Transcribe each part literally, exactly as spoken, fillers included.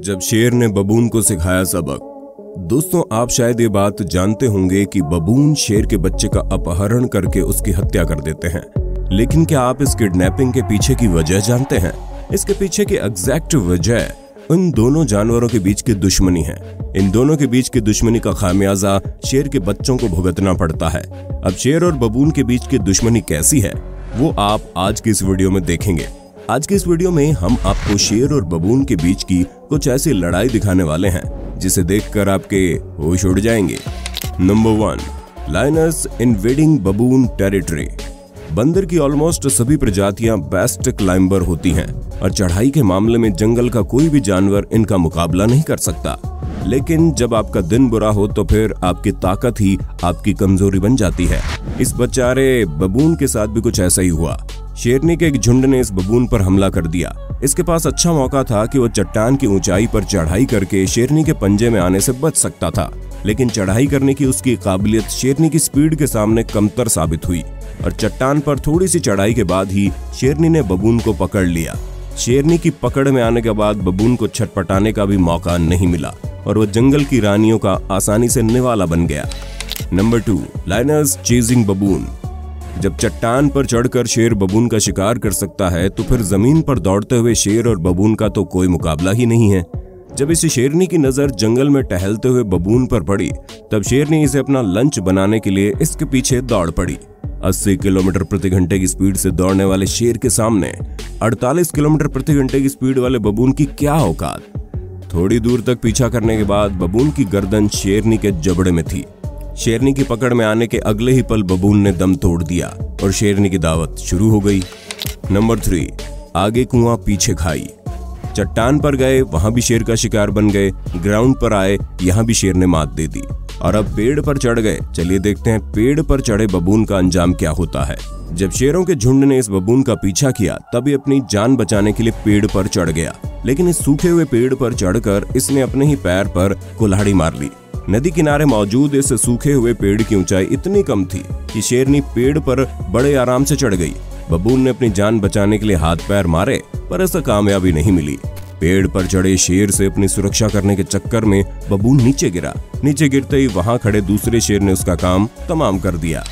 जब शेर ने बबून को सिखाया सबक। दोस्तों, आप शायद ये बात जानते होंगे कि बबून शेर के बच्चे का अपहरण करके उसकी हत्या कर देते हैं, लेकिन क्या आप इस किडनैपिंग के पीछे की वजह जानते हैं? इसके पीछे की एग्जैक्ट वजह उन दोनों जानवरों के बीच की दुश्मनी है। इन दोनों के बीच की दुश्मनी का खामियाजा शेर के बच्चों को भुगतना पड़ता है। अब शेर और बबून के बीच की दुश्मनी कैसी है वो आप आज की इस वीडियो में देखेंगे। आज की इस वीडियो में हम आपको शेर और बबून के बीच की कुछ ऐसी लड़ाई दिखाने वाले हैं जिसे देखकर आपके होश उड़ जाएंगे। Number one, lions invading baboon territory. बंदर की ऑलमोस्ट सभी प्रजातियां बेस्ट क्लाइंबर होती हैं और चढ़ाई के मामले में जंगल का कोई भी जानवर इनका मुकाबला नहीं कर सकता। लेकिन जब आपका दिन बुरा हो तो फिर आपकी ताकत ही आपकी कमजोरी बन जाती है। इस बेचारे बबून के साथ भी कुछ ऐसा ही हुआ। शेरनी के एक झुंड ने इस बबून पर हमला कर दिया। इसके पास अच्छा मौका था कि वो चट्टान की ऊंचाई पर चढ़ाई करके शेरनी के पंजे में आने से बच सकता था, लेकिन चढ़ाई करने की उसकी काबिलियत शेरनी की स्पीड के सामने कमतर साबित हुई और चट्टान पर थोड़ी सी चढ़ाई के बाद ही शेरनी ने बबून को पकड़ लिया। शेरनी की पकड़ में आने के बाद बबून को छटपटाने का भी मौका नहीं मिला और वो जंगल की रानियों का आसानी से निवाला बन गया। Number two, lions chasing baboon. जब चट्टान पर चढ़कर शेर बबून का शिकार कर सकता है तो फिर जमीन पर दौड़ते हुए शेर और बबून का तो कोई मुकाबला ही नहीं है। जब इस शेरनी की नजर जंगल में टहलते हुए बबून पर पड़ी तब शेरनी इसे अपना लंच बनाने के लिए इसके पीछे दौड़ पड़ी। अस्सी किलोमीटर प्रति घंटे की स्पीड से दौड़ने वाले शेर के सामने अड़तालीस किलोमीटर प्रति घंटे की स्पीड वाले बबून की क्या औकात। थोड़ी दूर तक पीछा करने के बाद बबून की गर्दन शेरनी के जबड़े में थी। शेरनी की पकड़ में आने के अगले ही पल बबून ने दम तोड़ दिया और शेरनी की दावत शुरू हो गई। नंबर थ्री, आगे कुआं पीछे खाई। चट्टान पर गए, वहां भी शेर का शिकार बन गए। ग्राउंड पर आए, यहां भी शेर ने मात दे दी और अब पेड़ पर चढ़ गए। चलिए देखते हैं पेड़ पर चढ़े बबून का अंजाम क्या होता है। जब शेरों के झुंड ने इस बबून का पीछा किया तभी अपनी जान बचाने के लिए पेड़ पर चढ़ गया, लेकिन इस सूखे हुए पेड़ पर चढ़कर इसने अपने ही पैर पर कुल्हाड़ी मार ली। नदी किनारे मौजूद इस सूखे हुए पेड़ की ऊंचाई इतनी कम थी कि शेरनी पेड़ पर बड़े आराम से चढ़ गई। बबून ने अपनी जान बचाने के लिए हाथ पैर मारे पर ऐसा कामयाबी नहीं मिली। पेड़ पर चढ़े शेर से अपनी सुरक्षा करने के चक्कर में बबून नीचे गिरा। नीचे गिरते ही वहां खड़े दूसरे शेर ने उसका काम तमाम कर दिया।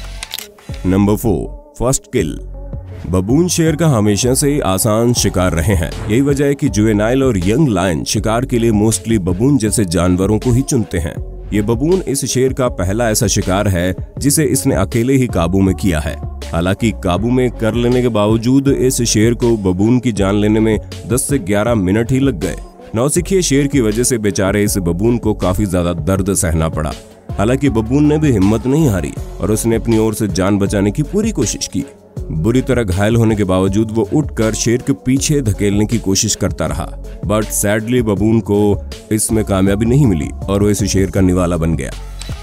Number four, first kill. Baboon शेर का हमेशा से आसान शिकार रहे हैं। यही वजह है कि जुवेनाइल और यंग लायन शिकार के लिए मोस्टली बबून जैसे जानवरों को ही चुनते हैं। ये बबून इस शेर का पहला ऐसा शिकार है जिसे इसने अकेले ही काबू में किया है। हालांकि काबू में कर लेने के बावजूद इस शेर को बबून की जान लेने में दस से ग्यारह मिनट ही लग गए। नौसिखिए शेर की वजह से बेचारे इस बबून को काफी ज्यादा दर्द सहना पड़ा। हालांकि बबून ने भी हिम्मत नहीं हारी और उसने अपनी ओर से जान बचाने की पूरी कोशिश की। बुरी तरह घायल होने के बावजूद वो उठकर शेर के पीछे धकेलने की कोशिश करता रहा, बट सैडली बबून को इसमें कामयाबी नहीं मिली और वो इस शेर का निवाला बन गया।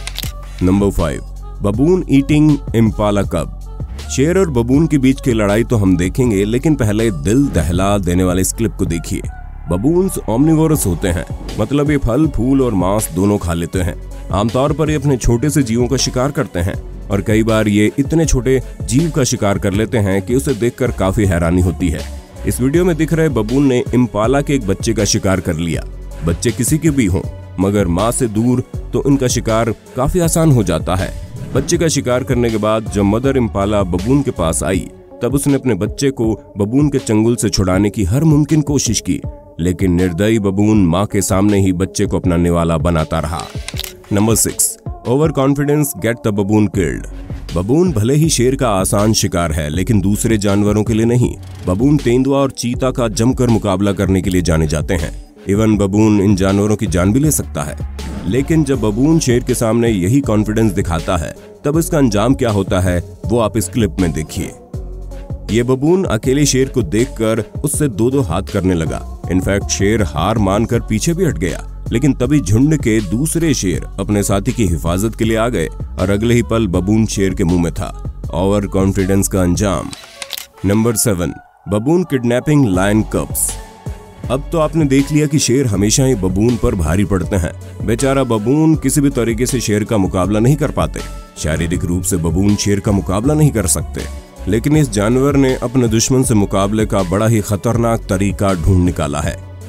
Number five, baboon eating impala cub. शेर और बबून के बीच की लड़ाई तो हम देखेंगे, लेकिन पहले दिल दहला देने वाले इस क्लिप को देखिए। बबून्स ओमनिवोरस होते हैं, मतलब ये फल फूल और मांस दोनों खा लेते हैं। आमतौर पर ये अपने छोटे से जीवों का शिकार करते हैं और कई बार ये इतने छोटे जीव का शिकार कर लेते हैं कि उसे देखकर काफी हैरानी होती है। इस वीडियो में दिख रहे बबून ने इम्पाला के एक बच्चे का शिकार कर लिया। बच्चे किसी के भी हों, मगर माँ से दूर तो इनका शिकार काफी आसान हो जाता है। बच्चे का शिकार करने के बाद जब मदर इम्पाला बबून के पास आई तब उसने अपने बच्चे को बबून के चंगुल से छुड़ाने की हर मुमकिन कोशिश की, लेकिन निर्दयी बबून माँ के सामने ही बच्चे को अपना निवाला बनाता रहा। Number six, overconfidence get the baboon killed. Baboon भले ही शेर का आसान शिकार है, लेकिन दूसरे जानवरों के लिए नहीं। बबून तेंदुआ और चीता का जमकर मुकाबला करने के लिए जाने जाते हैं। इवन बबून इन जानवरों की जान भी ले सकता है। लेकिन जब बबून शेर के सामने यही कॉन्फिडेंस दिखाता है तब इसका अंजाम क्या होता है वो आप इस क्लिप में देखिए। ये बबून अकेले शेर को देखकर उससे दो दो हाथ करने लगा। इनफैक्ट शेर हार मानकर पीछे भी हट गया, लेकिन तभी झुंड के दूसरे शेर अपने साथी की हिफाजत के लिए आ गए और अगले ही पल बबून शेर के मुंह में था। ओवर कॉन्फिडेंस का अंजाम। Number seven, baboon kidnapping lion cubs. अब तो आपने देख लिया कि शेर हमेशा ही बबून पर भारी पड़ते हैं। बेचारा बबून किसी भी तरीके से शेर का मुकाबला नहीं कर पाते। शारीरिक रूप से बबून शेर का मुकाबला नहीं कर सकते, लेकिन इस जानवर ने अपने दुश्मन से मुकाबले का बड़ा ही खतरनाक तरीका ढूंढ निकाला है।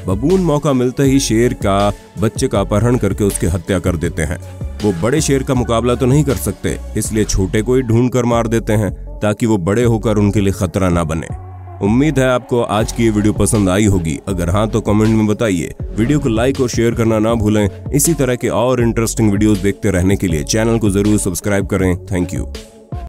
बबून मौका मिलते ही शेर का बच्चे का अपहरण करके उसकी हत्या कर देते हैं। वो बड़े शेर का मुकाबला तो नहीं कर सकते, इसलिए छोटे को ही ढूंढ कर मार देते हैं ताकि वो बड़े होकर उनके लिए खतरा ना बने। उम्मीद है आपको आज की ये वीडियो पसंद आई होगी। अगर हाँ तो कमेंट में बताइए। वीडियो को लाइक और शेयर करना ना भूलें। इसी तरह के और इंटरेस्टिंग वीडियोस देखते रहने के लिए चैनल को जरूर सब्सक्राइब करें। Thank you.